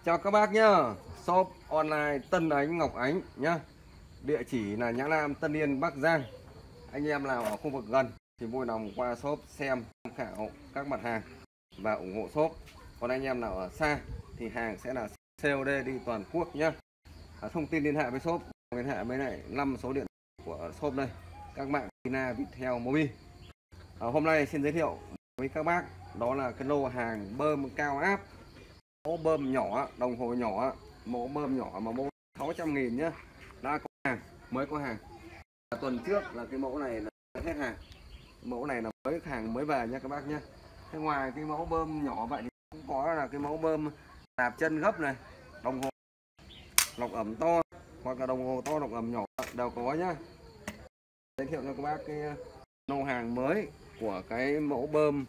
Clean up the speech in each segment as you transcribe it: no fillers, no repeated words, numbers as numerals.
Chào các bác nhá. Shop online Tân Ánh Ngọc Ánh nhá. Địa chỉ là Nhã Nam, Tân Yên, Bắc Giang. Anh em nào ở khu vực gần thì vui lòng qua shop xem, tham khảo các mặt hàng và ủng hộ shop. Còn anh em nào ở xa thì hàng sẽ là COD đi toàn quốc nhá. Thông tin liên hệ với shop, liên hệ với lại 5 số điện của shop đây. Các mạng Tina, Viettel, Mobi. Hôm nay xin giới thiệu với các bác đó là cái lô hàng bơm cao áp, mẫu bơm nhỏ, đồng hồ nhỏ, mẫu bơm nhỏ mà mẫu 600.000 nhá. Đã có hàng, mới có hàng. Tuần trước là cái mẫu này là hết hàng. Mẫu này là mới hàng mới về nha các bác nhá. Thế ngoài cái mẫu bơm nhỏ vậy thì cũng có là cái mẫu bơm nạp chân gấp này, đồng hồ lọc ẩm to hoặc là đồng hồ to lọc ẩm nhỏ đều có nhá. Giới thiệu cho các bác cái lô hàng mới của cái mẫu bơm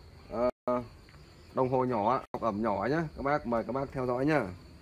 đồng hồ nhỏ, lọc ẩm nhỏ nhá. Các bác mời các bác theo dõi nhá.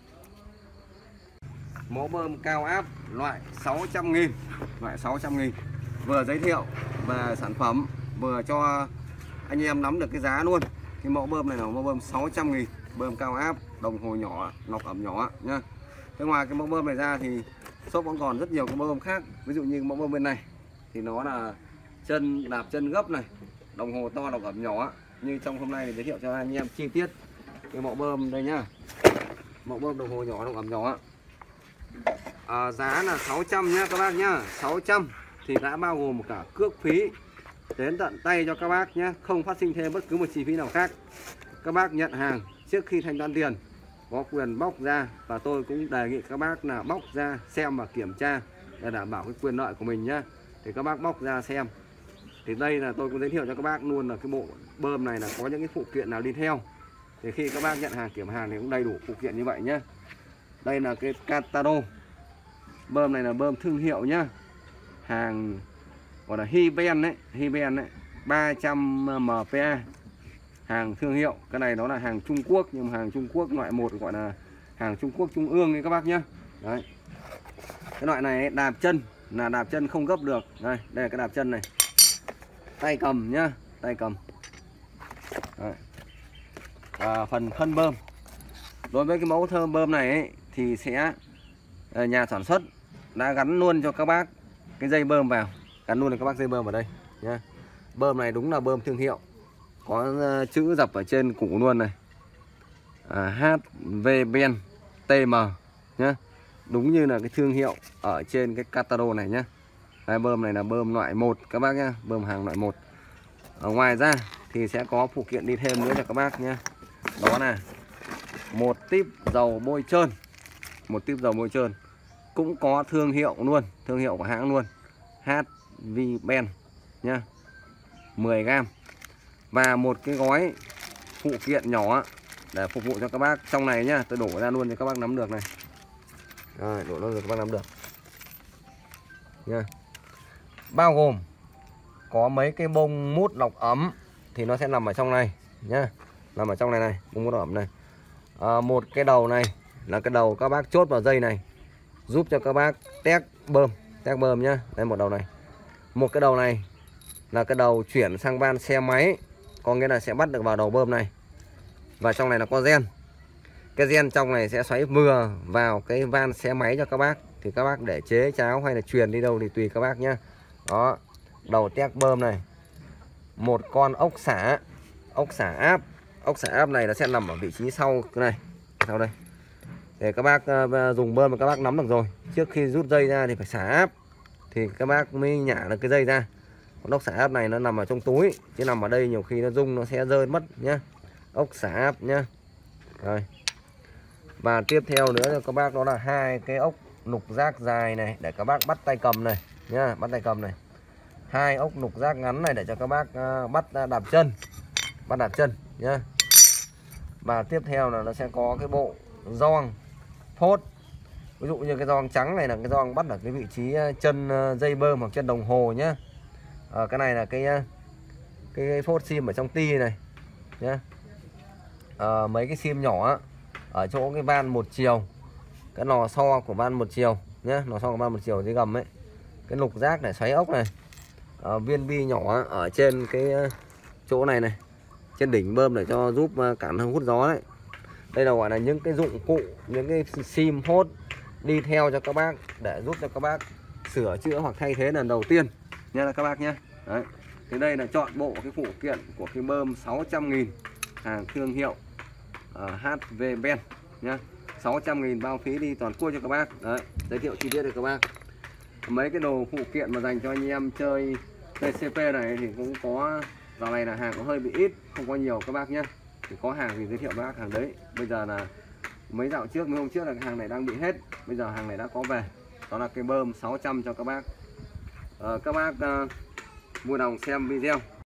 Mẫu bơm cao áp loại 600.000, loại 600.000. Vừa giới thiệu về sản phẩm, vừa cho anh em nắm được cái giá luôn. Cái mẫu bơm này là mẫu bơm 600.000, bơm cao áp, đồng hồ nhỏ, lọc ẩm nhỏ nhá. Thế ngoài cái mẫu bơm này ra thì shop vẫn còn rất nhiều cái mẫu bơm khác. Ví dụ như mẫu bơm bên này thì nó là chân đạp chân gấp này, đồng hồ to lọc ẩm nhỏ. Như trong hôm nay thì giới thiệu cho anh em chi tiết cái mẫu bơm đây nhá. Mẫu bơm đồng hồ nhỏ lọc ẩm nhỏ. Giá là 600 nhá các bác nhá. 600 thì đã bao gồm cả cước phí đến tận tay cho các bác nhé, không phát sinh thêm bất cứ một chi phí nào khác. Các bác nhận hàng trước khi thanh toán tiền có quyền bóc ra, và tôi cũng đề nghị các bác là bóc ra xem và kiểm tra để đảm bảo cái quyền lợi của mình nhá. Thì các bác bóc ra xem. Thì đây là tôi cũng giới thiệu cho các bác luôn là cái bộ bơm này là có những cái phụ kiện nào đi theo. Thì khi các bác nhận hàng kiểm hàng thì cũng đầy đủ phụ kiện như vậy nhé. Đây là cái catalog. Bơm này là bơm thương hiệu nhá. Hàng gọi là Hiben đấy, Hiben đấy, 300 MPa. Hàng thương hiệu. Cái này nó là hàng Trung Quốc, nhưng mà hàng Trung Quốc loại 1 gọi là hàng Trung Quốc trung ương đấy các bác nhá. Đấy. Cái loại này đạp chân là đạp chân không gấp được. Đây là cái đạp chân này. Tay cầm nhá, tay cầm. Đấy. Phần thân bơm. Đối với cái mẫu thơm bơm này ấy, thì sẽ nhà sản xuất đã gắn luôn cho các bác cái dây bơm vào, gắn luôn cho các bác dây bơm vào đây nhá. Bơm này đúng là bơm thương hiệu, có chữ dập ở trên củ luôn này, HVBen TM nhá, đúng như là cái thương hiệu ở trên cái catalog này nhá. Đây, bơm này là bơm loại 1 các bác nhá, bơm hàng loại 1. Ngoài ra thì sẽ có phụ kiện đi thêm nữa cho các bác nhá. Đó là một típ dầu bôi trơn, một típ dầu bôi trơn cũng có thương hiệu luôn, thương hiệu của hãng luôn, HVBen nhá, 10g. Và một cái gói phụ kiện nhỏ để phục vụ cho các bác trong này nhá. Tôi đổ ra luôn cho các bác nắm được này. Rồi, đổ luôn rồi các bác nắm được nha. Bao gồm có mấy cái bông mút lọc ấm thì nó sẽ nằm ở trong này nhá, nằm ở trong này này, bông mút lọc ấm này. Một cái đầu này là cái đầu các bác chốt vào dây này, giúp cho các bác test bơm nhá. Đây một đầu này. Một cái đầu này là cái đầu chuyển sang van xe máy, có nghĩa là sẽ bắt được vào đầu bơm này. Và trong này là có gen. Cái gen trong này sẽ xoáy vừa vào cái van xe máy cho các bác. Thì các bác để chế cháo hay là truyền đi đâu thì tùy các bác nhá. Đó, đầu test bơm này. Một con ốc xả áp. Ốc xả áp này nó sẽ nằm ở vị trí sau cái này, sau đây. Để các bác dùng bơm mà các bác nắm được rồi. Trước khi rút dây ra thì phải xả áp, thì các bác mới nhả được cái dây ra. Con ốc xả áp này nó nằm ở trong túi, chứ nằm ở đây nhiều khi nó rung nó sẽ rơi mất nhá. Ốc xả áp nhá. Rồi. Và tiếp theo nữa cho các bác đó là hai cái ốc nục rác dài này để các bác bắt tay cầm này nhá, bắt tay cầm này. Hai ốc nục rác ngắn này để cho các bác bắt đạp chân. Bắt đạp chân nhá. Và tiếp theo là nó sẽ có cái bộ gioăng phốt. Ví dụ như cái gioăng trắng này là cái gioăng bắt ở cái vị trí chân dây bơm hoặc chân đồng hồ nhá. Cái này là cái phốt sim ở trong ti này nhá. Mấy cái sim nhỏ ở chỗ cái van một chiều, cái lò xo của van một chiều nhá, lò xo của van một chiều dưới gầm ấy. Cái lục rác để xoáy ốc này. Viên bi nhỏ ở trên cái chỗ này này, trên đỉnh bơm để cho giúp cản hút gió đấy. Đây là gọi là những cái dụng cụ, những cái sim hốt đi theo cho các bác để giúp cho các bác sửa chữa hoặc thay thế lần đầu tiên nha các bác nhé. Đấy. Thì đây là chọn bộ cái phụ kiện của cái bơm 600.000 hàng thương hiệu HV Ben nhá. 600.000 bao phí đi toàn quốc cho các bác. Đấy, giới thiệu chi tiết cho các bác. Mấy cái đồ phụ kiện mà dành cho anh em chơi TCP này thì cũng có, dạo này là hàng có hơi bị ít, không có nhiều các bác nhé. Thì có hàng thì giới thiệu các bác hàng đấy. Bây giờ là mấy dạo trước, mấy hôm trước là cái hàng này đang bị hết, bây giờ hàng này đã có về. Đó là cái bơm 600 cho các bác. Các bác vui lòng xem video